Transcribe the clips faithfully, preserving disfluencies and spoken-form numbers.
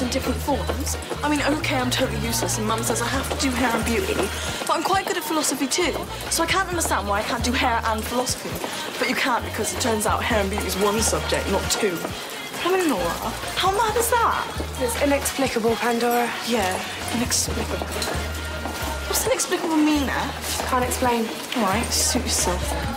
in different forms. I mean, OK, I'm totally useless and Mum says I have to do hair and beauty, but I'm quite good at philosophy too. So I can't understand why I can't do hair and philosophy. But you can't because it turns out hair and beauty is one subject, not two. I mean, Laura, how mad is that? It's inexplicable, Pandora. Yeah, inexplicable. What's inexplicable mean, F? Can't explain. All right, suit yourself then.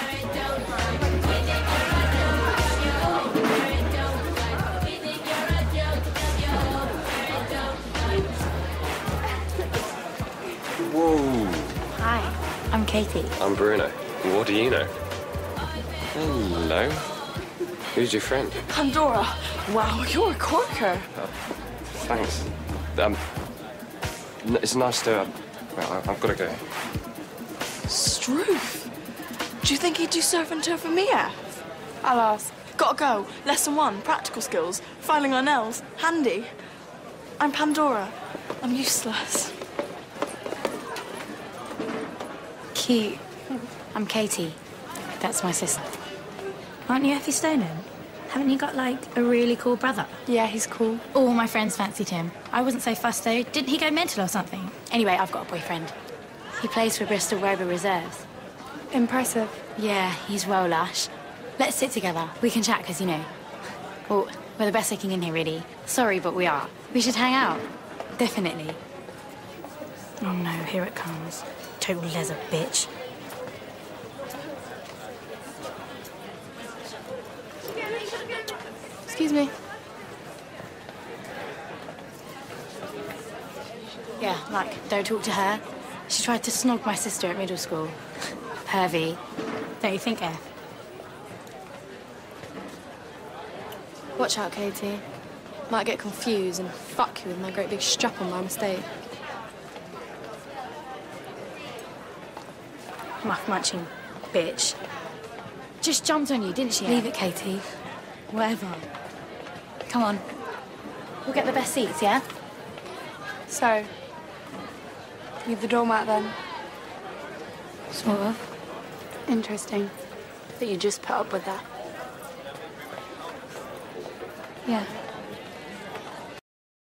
Whoa. Hi, I'm Katie. I'm Bruno. What do you know? Hello. Who's your friend? Pandora. Wow, you're a corker. Uh, thanks. Um, it's nice to... Uh, well, I, I've got to go. Strewth. Do you think he'd do surf and turf for me, F? I'll ask. Gotta go. Lesson one, practical skills. Filing our nails. Handy. I'm Pandora. I'm useless. Cute. I'm Katie. That's my sister. Aren't you Effy Stonen? Haven't you got, like, a really cool brother? Yeah, he's cool. All my friends fancied him. I wasn't so fussed, though. Didn't he go mental or something? Anyway, I've got a boyfriend. He plays for Bristol Rover Reserves. Impressive. Yeah, he's well lush. Let's sit together. We can chat, because, you know... Well, we're the best looking in here, really. Sorry, but we are. We should hang out. Definitely. Oh, no, here it comes. Total leather bitch. Excuse me. Yeah, like, don't talk to her. She tried to snog my sister at middle school. Pervy. Don't you think, F? Watch out, Katie. Might get confused and fuck you with my great big strap on by mistake. Muff munching bitch. Just jumped on you, didn't she? Leave it, Katie. Whatever. Come on. We'll get the best seats, yeah? So, you're the doormat then? Sort of. Interesting. That you just put up with that. Yeah.